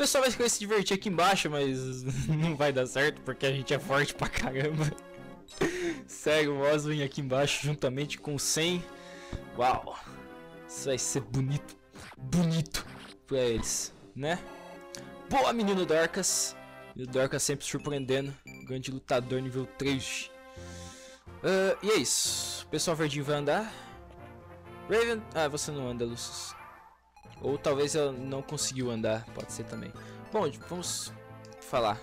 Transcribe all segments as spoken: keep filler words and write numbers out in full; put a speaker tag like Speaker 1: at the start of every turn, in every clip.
Speaker 1: pessoal vai querer se divertir aqui embaixo, mas não vai dar certo porque a gente é forte pra caramba. Segue o Oswin aqui embaixo juntamente com o Sen. Uau, isso vai ser bonito, bonito pra eles, né? Boa, menino Dorcas. E o Dorcas sempre surpreendendo. Grande lutador nível três. Uh, e é isso. O pessoal verdinho vai andar. Raven... Ah, você não anda, Lucius. Ou talvez ela não conseguiu andar. Pode ser também. Bom, vamos falar.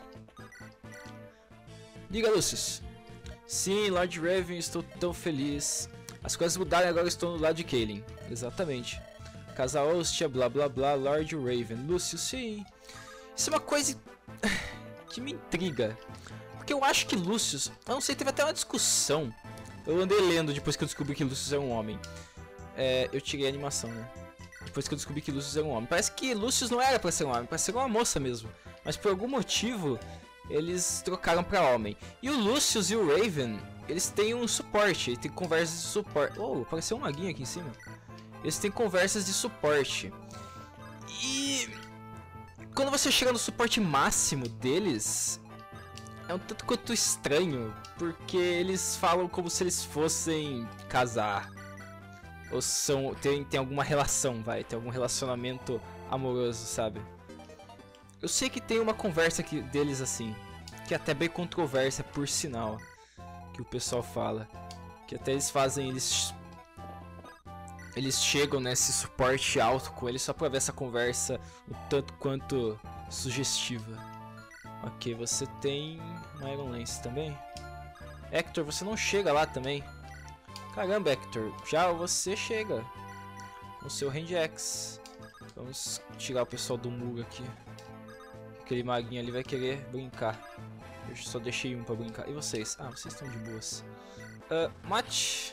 Speaker 1: Diga, Lucius. Sim, Lord Raven, estou tão feliz. As coisas mudaram e agora estou no lado de Kaylin. Exatamente. Casal Hostia, blá blá blá, Lord Raven. Lucius, sim. Isso é uma coisa que me intriga. Porque eu acho que Lucius... Eu não sei, teve até uma discussão. Eu andei lendo depois que eu descobri que Lucius é um homem. É, eu tirei a animação, né? Depois que eu descobri que Lucius é um homem. Parece que Lucius não era pra ser um homem, pra ser uma moça mesmo. Mas por algum motivo, eles trocaram pra homem. E o Lucius e o Raven, eles têm um suporte. Tem conversas de suporte. Oh, apareceu um maguinho aqui em cima. Eles têm conversas de suporte. E... quando você chega no suporte máximo deles... é um tanto quanto estranho, porque eles falam como se eles fossem casar. Ou são, tem, tem alguma relação, vai, tem algum relacionamento amoroso, sabe? Eu sei que tem uma conversa aqui deles assim, que é até bem controversa, por sinal, que o pessoal fala. Que até eles fazem, eles... eles chegam nesse suporte alto com eles só pra ver essa conversa o tanto quanto sugestiva. Ok, você tem Iron Lance também. Hector, você não chega lá também. Caramba, Hector, já você chega com o seu Hand Axe. Vamos tirar o pessoal do muro aqui. Aquele maguinho ali vai querer brincar. Eu só deixei um pra brincar. E vocês? Ah, vocês estão de boas. Uh, mate.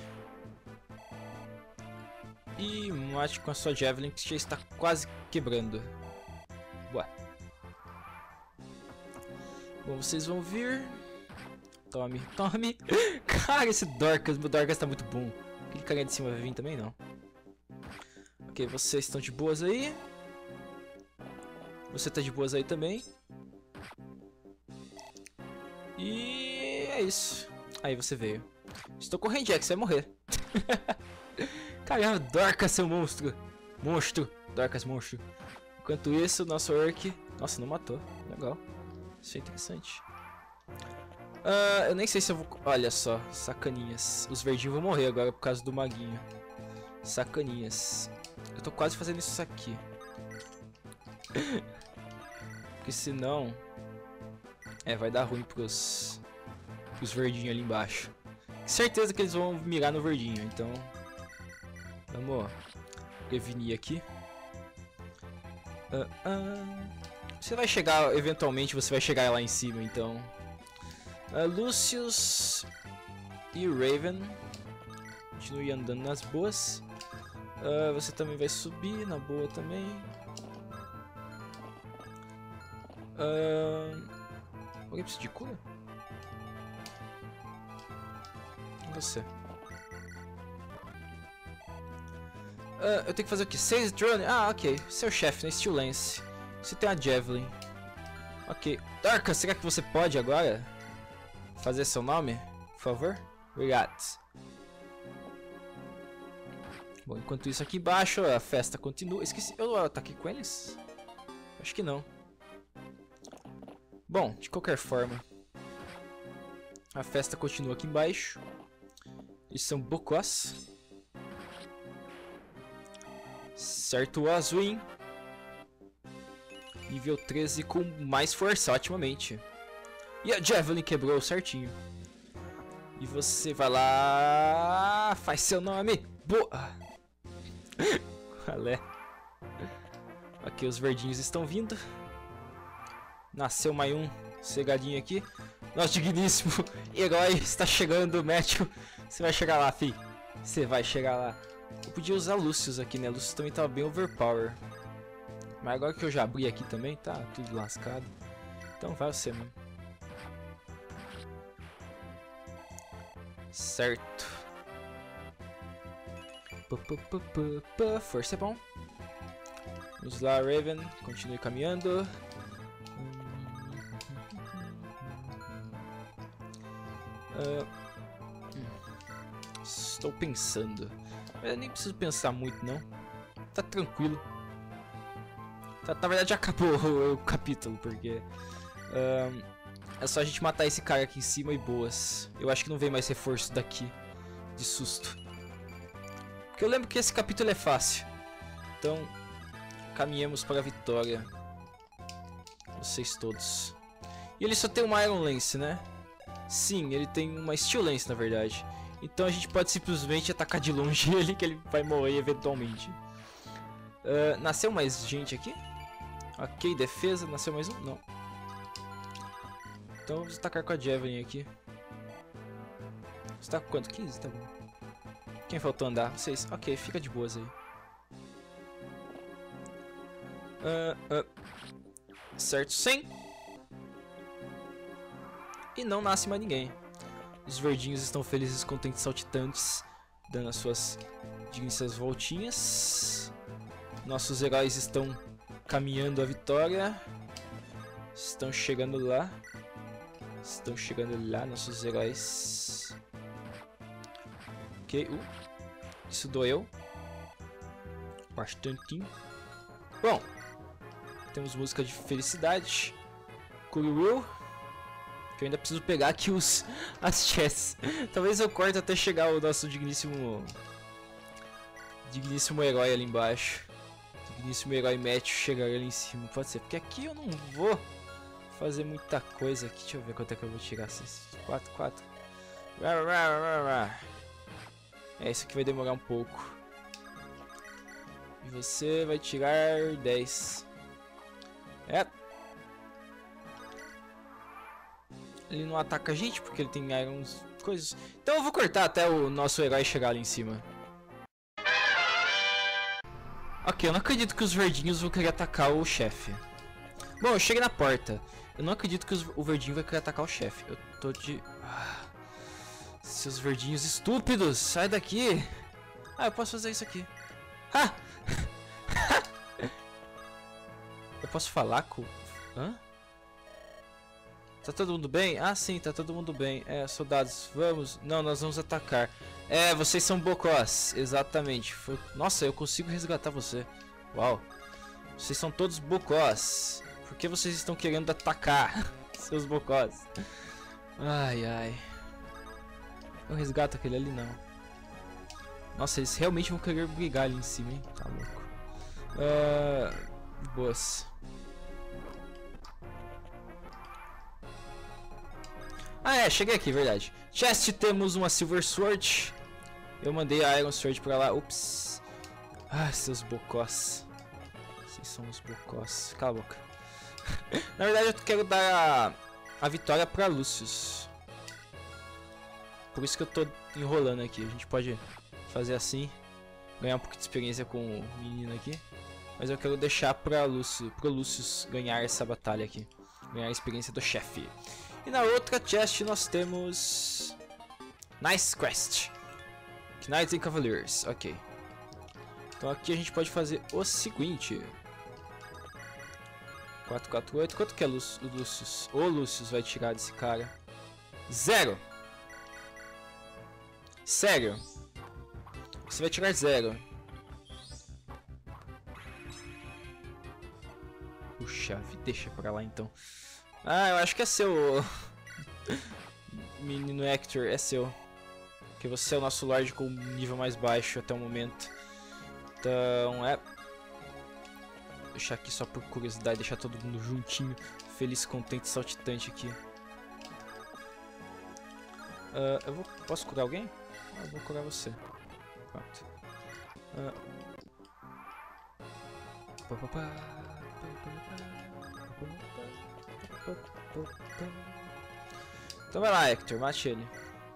Speaker 1: E mate com a sua Javelin que já está quase quebrando. Boa. Bom, vocês vão vir. Tome, tome. Cara, esse Dorcas, meu Dorcas tá muito bom. Aquele carinha de cima vai vir também, não. Ok, vocês estão de boas aí. Você tá de boas aí também. E é isso. Aí você veio. Estou com o Hand Axe, vai morrer. Caramba, Dorcas, seu monstro. Monstro. Dorcas, monstro. Enquanto isso, o nosso Orc... Nossa, não matou. Legal. Isso é interessante. Uh, eu nem sei se eu vou... Olha só, sacaninhas. Os verdinhos vão morrer agora por causa do maguinho. Sacaninhas. Eu tô quase fazendo isso aqui. Porque senão... É, vai dar ruim pros... Pros verdinhos ali embaixo. Certeza que eles vão mirar no verdinho, então... Vamos prevenir aqui. Uh, uh... Você vai chegar, eventualmente você vai chegar lá em cima, então... Uh, Lucius e Raven, continue andando nas boas. Uh, você também vai subir na boa também. Uh, alguém precisa de cura? Você. Uh, eu tenho que fazer o que? seis drone? Ah, ok. Seu chefe, né? Steel Lance. Você tem a Javelin. Ok. Dorcas, será que você pode agora fazer seu nome, por favor? Obrigado. Bom, enquanto isso aqui embaixo a festa continua. Esqueci, eu ataquei com eles? Acho que não. Bom, de qualquer forma, a festa continua aqui embaixo. Isso são bocós. Certo, Oswin. Nível treze com mais força, otimamente. E a Javelin quebrou certinho. E você vai lá... Faz seu nome. Boa. Qual é? Aqui os verdinhos estão vindo. Nasceu mais um cegadinho aqui. Nosso digníssimo herói está chegando, Matthew. Você vai chegar lá, fi. Você vai chegar lá. Eu podia usar Lucius aqui, né? Lucius também tava bem overpower. Mas agora que eu já abri aqui também, tá tudo lascado. Então vai você mesmo. Certo. Pá, pá, pá, pá, pá. Força é bom. Vamos lá, Raven. Continue caminhando. Uh, estou pensando. Eu nem preciso pensar muito, não. Tá tranquilo. Tá, na verdade já acabou o, o capítulo, porque... Uh, é só a gente matar esse cara aqui em cima e boas. Eu acho que não vem mais reforço daqui. De susto. Porque eu lembro que esse capítulo é fácil. Então, caminhemos para a vitória. Vocês todos. E ele só tem uma Iron Lance, né? Sim, ele tem uma Steel Lance, na verdade. Então a gente pode simplesmente atacar de longe ele, que ele vai morrer eventualmente. Uh, nasceu mais gente aqui? Ok, defesa. Nasceu mais um? Não. Então vamos atacar com a Javelin aqui. Você tá com quanto? quinze? Tá bom. Quem faltou andar? Vocês. Ok, fica de boas aí. Uh, uh. Certo, cem. E não nasce mais ninguém. Os verdinhos estão felizes, contentes, saltitantes, dando as suas digníssimas voltinhas. Nossos heróis estão caminhando à vitória. Estão chegando lá. Estão chegando lá, nossos heróis. Ok, uh, isso doeu bastantinho. Bom, temos música de felicidade. Cool Will. Que eu ainda preciso pegar aqui os as chests. Talvez eu corte até chegar o nosso digníssimo digníssimo herói ali embaixo. Digníssimo herói Matthew chegar ali em cima. Pode ser, porque aqui eu não vou fazer muita coisa aqui. Deixa eu ver quanto é que eu vou tirar. quatro, quatro. É, isso aqui vai demorar um pouco. E você vai tirar dez. É. Ele não ataca a gente porque ele tem irons coisas. Então eu vou cortar até o nosso herói chegar ali em cima. Ok, eu não acredito que os verdinhos vão querer atacar o chefe. Bom, eu cheguei na porta. Eu não acredito que os, o verdinho vai querer atacar o chefe. Eu tô de... Ah, seus verdinhos estúpidos, sai daqui. Ah, eu posso fazer isso aqui. Ah! Eu posso falar com... Hã? Tá todo mundo bem? Ah, sim, tá todo mundo bem. É, soldados, vamos. Não, nós vamos atacar. É, vocês são bocós. Exatamente. Foi... Nossa, eu consigo resgatar você. Uau. Vocês são todos bocós. Por que vocês estão querendo atacar? Seus bocós. Ai, ai. Eu resgato aquele ali, não. Nossa, eles realmente vão querer brigar ali em cima, hein? Tá louco. Uh... Boas. Ah, é, cheguei aqui, verdade. Chest, temos uma Silver Sword. Eu mandei a Iron Sword pra lá. Ups. Ah, seus bocós. Vocês são os bocós. Cala a boca. Na verdade, eu quero dar a, a vitória pra Lucius. Por isso que eu tô enrolando aqui. A gente pode fazer assim. Ganhar um pouco de experiência com o menino aqui. Mas eu quero deixar pra Lucius, pro Lucius ganhar essa batalha aqui. Ganhar a experiência do chefe. E na outra chest nós temos... Nice Quest. Knights and Cavaliers. Ok. Então aqui a gente pode fazer o seguinte. quatro, quatro, oito. Quanto que é o Lucius? O Lucius vai tirar desse cara. Zero. Sério. Você vai tirar zero. Puxa vida, deixa pra lá então. Ah, eu acho que é seu. Menino Hector, é seu. Porque você é o nosso Lorde com nível mais baixo até o momento. Então, é... Vou deixar aqui só por curiosidade, deixar todo mundo juntinho. Feliz, contente, saltitante aqui. Uh, eu vou... Posso curar alguém? Ah, eu vou curar você. Pronto. Uh... Pá, pá, pá. Então vai lá, Hector, mate ele.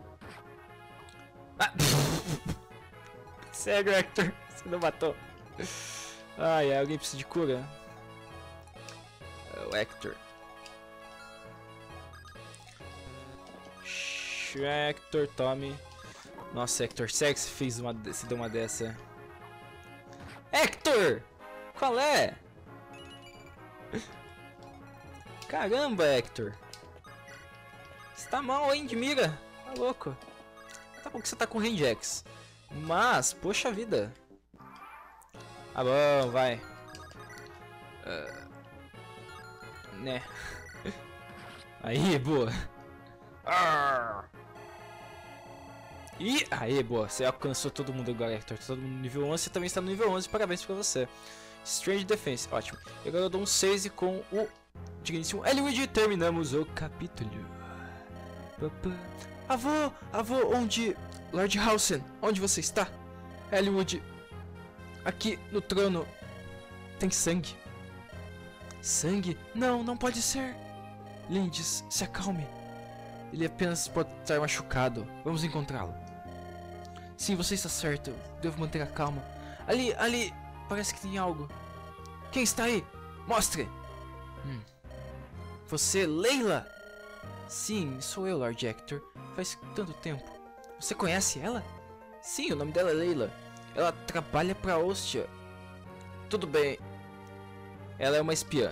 Speaker 1: Ah! Sério, Hector, você não matou. Ai, ai, alguém precisa de cura? É o Hector. Hector, tome. Nossa, Hector, sério que você fez uma, você deu uma dessa? Hector! Qual é? Caramba, Hector. Você tá mal, hein, de mira? Tá louco. Tá bom que você tá com Rain-X. Mas, poxa vida. Ah, bom, vai. Uh, né. Aí, boa. E aí, boa. Você alcançou todo mundo agora, Hector. Todo mundo no nível onze. Você também está no nível onze. Parabéns pra você. Strange Defense. Ótimo. E agora eu dou um seis com o digníssimo Eliwood. Terminamos o capítulo. Avô, avô, onde... Lord Halsin, onde você está? Eliwood. Aqui no trono. Tem sangue. Sangue? Não, não pode ser. Lindis, se acalme. Ele apenas pode estar machucado. Vamos encontrá-lo. Sim, você está certo. Devo manter a calma. Ali, ali. Parece que tem algo. Quem está aí? Mostre. Hum. Você, Layla? Sim, sou eu, Lord Hector. Faz tanto tempo. Você conhece ela? Sim, o nome dela é Layla. Ela trabalha pra Ostia. Tudo bem. Ela é uma espiã.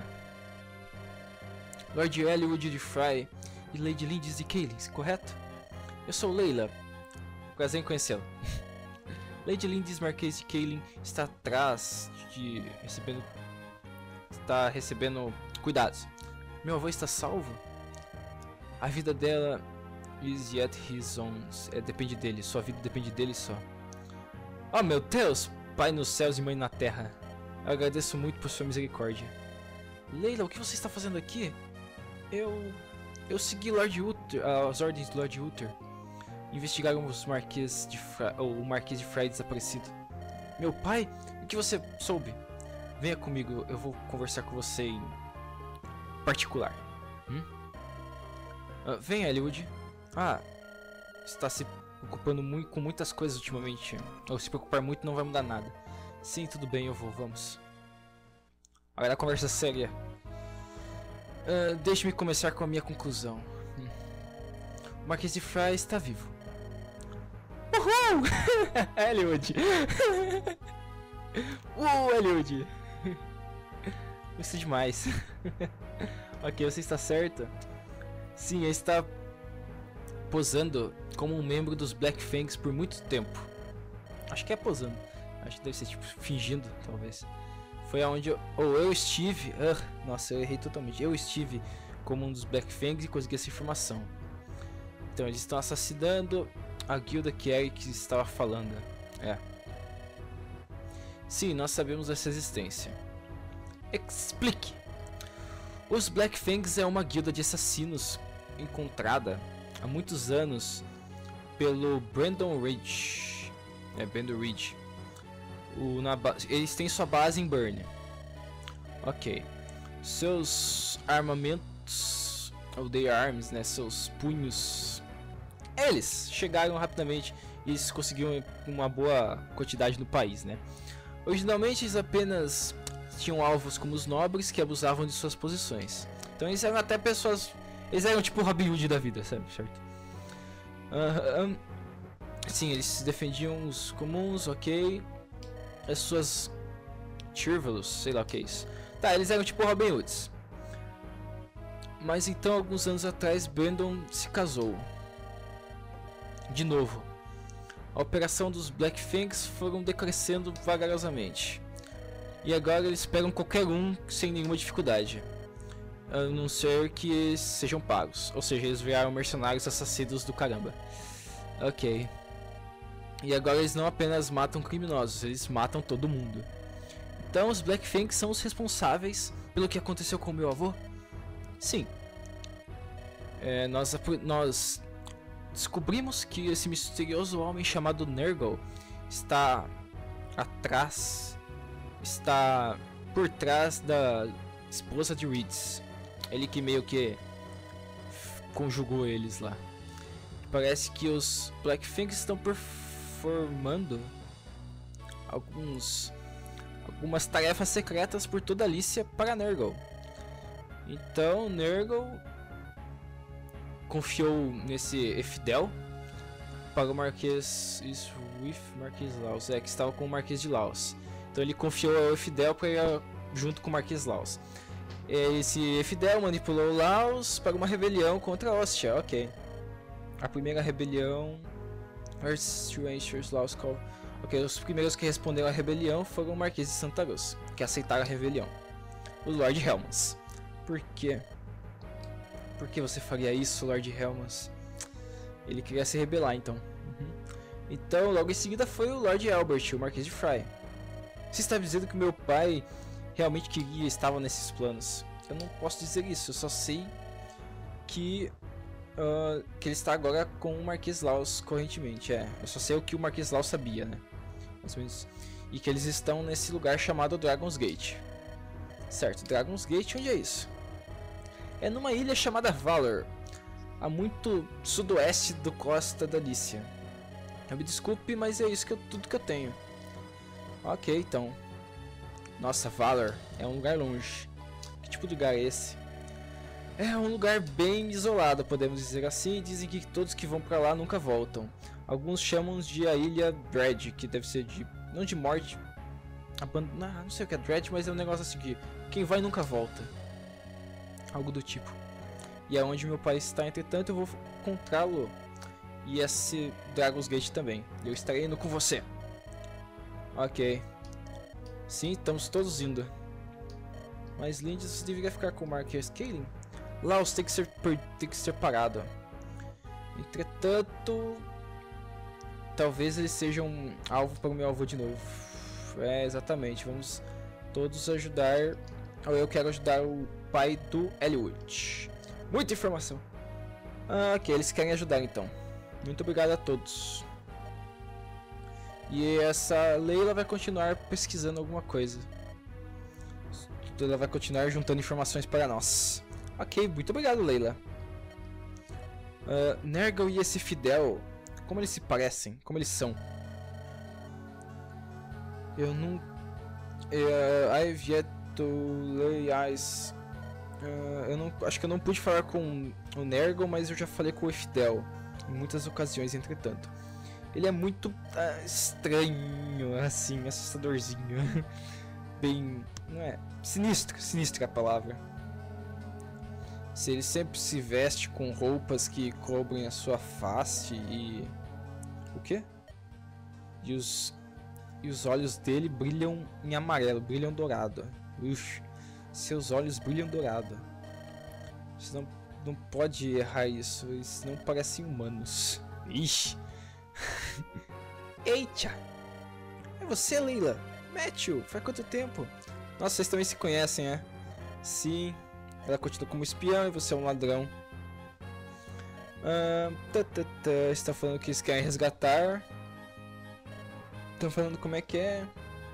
Speaker 1: Lord Eliwood de Fry e Lady Lindis de Kaelin, correto? Eu sou Layla. Prazer em conhecê-la. Lady Lindis Marquês de Kaelin está atrás de... recebendo... está recebendo cuidados. Meu avô está salvo? A vida dela is yet his own. É, depende dele. Sua vida depende dele só. Oh, meu Deus! Pai nos céus e mãe na terra. Eu agradeço muito por sua misericórdia. Layla, o que você está fazendo aqui? Eu... Eu segui Lord Uther, as ordens do Lord Uther. Investigaram os Marquês de Fra... o Marquês de Fry desaparecido. Meu pai? O que você soube? Venha comigo, eu vou conversar com você em particular. Hum? Ah, venha, Eliwood. Ah, está se preocupando muito com muitas coisas ultimamente. Ou se preocupar muito não vai mudar nada. Sim, tudo bem, eu vou, vamos. Agora a conversa séria. Uh, Deixe-me começar com a minha conclusão. Hum. O Marquês de Fry está vivo. Uhul! Eliwood! Uh, Eliwood! Gostei demais. Ok, você está certa? Sim, ele está posando como um membro dos Black Fangs por muito tempo. Acho que é posando. Acho que deve ser tipo fingindo, talvez. Foi aonde eu, ou eu estive, uh, nossa, eu errei totalmente. Eu estive como um dos Black Fangs e consegui essa informação. Então eles estão assassinando a guilda que Eric estava falando. É. Sim, nós sabemos dessa existência. Explique. Os Black Fangs é uma guilda de assassinos encontrada há muitos anos pelo Brandon Ridge. É, Brandon Ridge. O, na eles têm sua base em Burn. Ok. Seus armamentos, ou their arms, né? Seus punhos. Eles chegaram rapidamente e eles conseguiram uma boa quantidade no país, né? Originalmente eles apenas tinham alvos como os nobres que abusavam de suas posições. Então eles eram até pessoas. Eles eram tipo o Robin Hood da vida, sabe? Certo? Uh, um, sim, eles defendiam os comuns, ok. As suas Tirvalos, sei lá o que é isso. Tá, eles eram tipo Robin Hoods. Mas então, alguns anos atrás, Brandon se casou. De novo. A operação dos Black Fangs foram decrescendo vagarosamente. E agora eles pegam qualquer um sem nenhuma dificuldade. A não ser que sejam pagos. Ou seja, eles viraram mercenários assassinos do caramba. Ok. E agora eles não apenas matam criminosos, eles matam todo mundo. Então os Black Fangs são os responsáveis pelo que aconteceu com o meu avô? Sim. É, nós, nós descobrimos que esse misterioso homem chamado Nergal está atrás, está por trás da esposa de Reeds. Ele que meio que conjugou eles lá. Parece que os Black Fangs estão por formando alguns algumas tarefas secretas por toda a Lícia para Nergal. Então Nergal confiou nesse Efidel para o Marquês Swift, Marquês Laos, é que estava com o Marquês de Laos. Então ele confiou ao Efidel para ir junto com o Marquês Laos. Esse Efidel manipulou Laos para uma rebelião contra a Ostia, ok. A primeira rebelião... Ok, os primeiros que responderam à rebelião foram o Marquês de Santa Rosa, que aceitaram a rebelião. O Lord Helmans. Por quê? Por que você faria isso, Lord Helmans? Ele queria se rebelar, então. Uhum. Então, logo em seguida foi o Lord Albert, o Marquês de Fry. Você está dizendo que meu pai realmente queria e estava nesses planos? Eu não posso dizer isso, eu só sei que... Uh, que ele está agora com o Marquês Laus correntemente, é. Eu só sei o que o Marquês Laus sabia, né? Mais ou menos. E que eles estão nesse lugar chamado Dragon's Gate. Certo, Dragon's Gate, onde é isso? É numa ilha chamada Valor, a muito sudoeste do Costa da Lícia. Eu me desculpe, mas é isso que eu, tudo que eu tenho. Ok, então. Nossa, Valor é um lugar longe. Que tipo de lugar é esse? É um lugar bem isolado, podemos dizer assim, e dizem que todos que vão pra lá nunca voltam. Alguns chamam de a Ilha Dread, que deve ser de... não de morte... Aband... Ah, não sei o que é Dread, mas é um negócio assim que... quem vai nunca volta. Algo do tipo. E é onde meu pai está, entretanto eu vou encontrá-lo. E esse Dragon's Gate também. Eu estarei indo com você. Ok. Sim, estamos todos indo. Mas Lindy, você deveria ficar com o Marquês Kaelin. Laos tem que ser tem que ser parado. Entretanto, talvez ele seja um alvo para o meu avô de novo. É, exatamente. Vamos todos ajudar. Ou eu quero ajudar o pai do Elwood. Muita informação. Ah, ok, eles querem ajudar então. Muito obrigado a todos. E essa Layla vai continuar pesquisando alguma coisa. Ela vai continuar juntando informações para nós. Ok, muito obrigado, Layla. Uh, Nergal e esse Fidel, como eles se parecem? Como eles são? Eu não... Uh, I've yet to lay eyes... Uh, eu não, acho que eu não pude falar com o Nergal, mas eu já falei com o Fidel. Em muitas ocasiões, entretanto. Ele é muito uh, estranho, assim, assustadorzinho. Bem... não é... sinistro, sinistro é a palavra. Se ele sempre se veste com roupas que cobrem a sua face e... o quê? E os... e os olhos dele brilham em amarelo, brilham dourado. Ux, seus olhos brilham dourado. Você não, não pode errar isso, eles não parecem humanos. Ixi. Eita! É você, Layla? Matthew, faz quanto tempo? Nossa, vocês também se conhecem, é? Sim. Ela continua como espião e você é um ladrão. Ah, tá, tá, tá. Está falando que eles querem resgatar. Estão falando como é que é.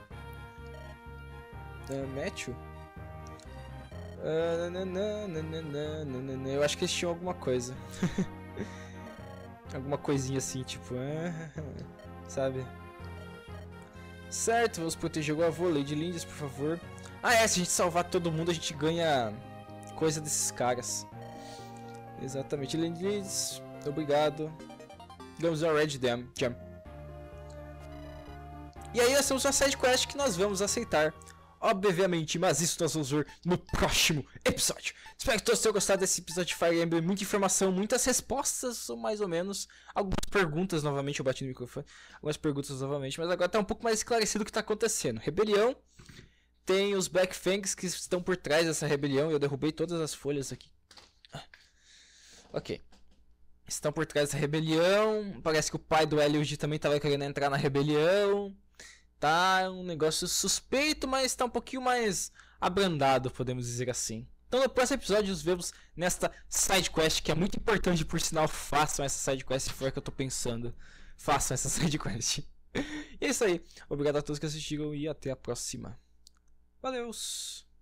Speaker 1: Ah, Matthew? Ah, nanana, nanana, nanana. Eu acho que eles tinham alguma coisa. Alguma coisinha assim, tipo... Ah, sabe? Certo, vamos proteger o avô. Lady Lindes, por favor. Ah, é, se a gente salvar todo mundo, a gente ganha... coisa desses caras. Exatamente, Lady Lindes, obrigado. Vamos ao Red Dam Jump. E aí nós temos uma side quest que nós vamos aceitar, obviamente, mas isso nós vamos ver no próximo episódio. Espero que todos tenham gostado desse episódio de Fire Emblem. Muita informação, muitas respostas, ou mais ou menos. Algumas perguntas, novamente, eu bati no microfone. Algumas perguntas novamente, mas agora tá um pouco mais esclarecido o que tá acontecendo. Rebelião. Tem os Black Fangs que estão por trás dessa rebelião. Eu derrubei todas as folhas aqui. Ok. Estão por trás dessa rebelião. Parece que o pai do Elwood também estava querendo entrar na rebelião. Tá um negócio suspeito, mas está um pouquinho mais abrandado, podemos dizer assim. Então no próximo episódio nos vemos nesta side quest, que é muito importante, por sinal. Façam essa side quest se for o que eu tô pensando. Façam essa side quest. E é isso aí. Obrigado a todos que assistiram e até a próxima. Valeus!